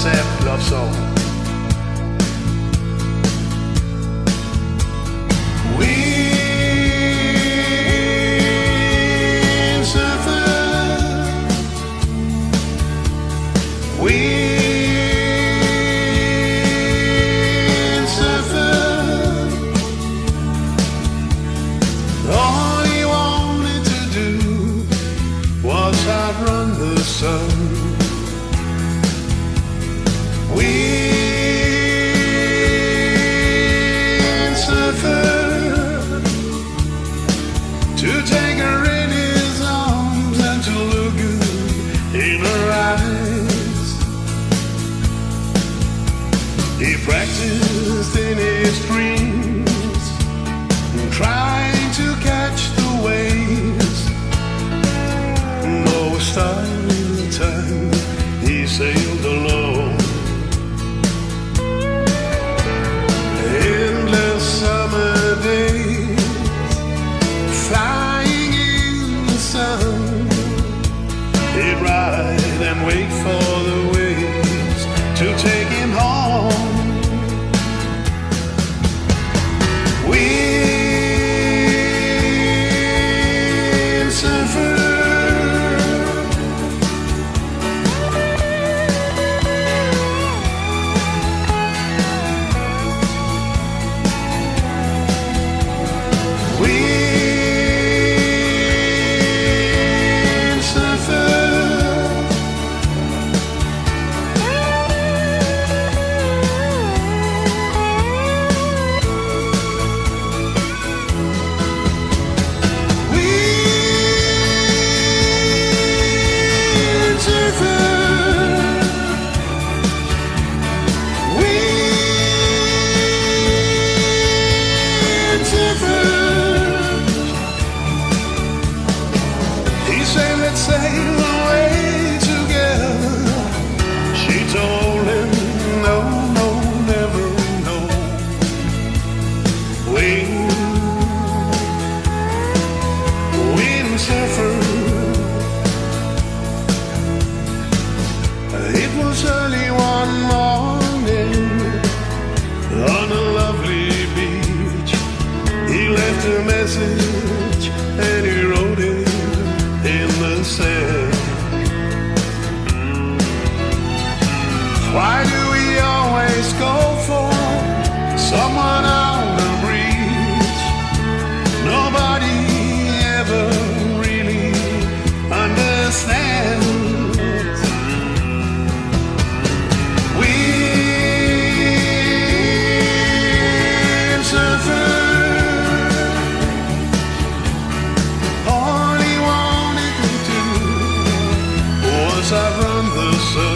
sad love song. Windsurfer, windsurfer. All he wanted to do was outrun the sun. Windsurfer, to take her in his arms and to look good in her eyes. He practiced in his dreams, trying to catch the waves. No star in the time he sailed alone. Endless summer days, flying in the sun. He'd ride and wait for the waves to take him home. Windsurfer, let's sail away together. She told him, no, no, never, no. Windsurfer. It was early one morning on a lovely beach. He left a message and he wrote it in the sand. Why do we always go for someone out of reach? Nobody ever really understands. Windsurfer, I've run the sun.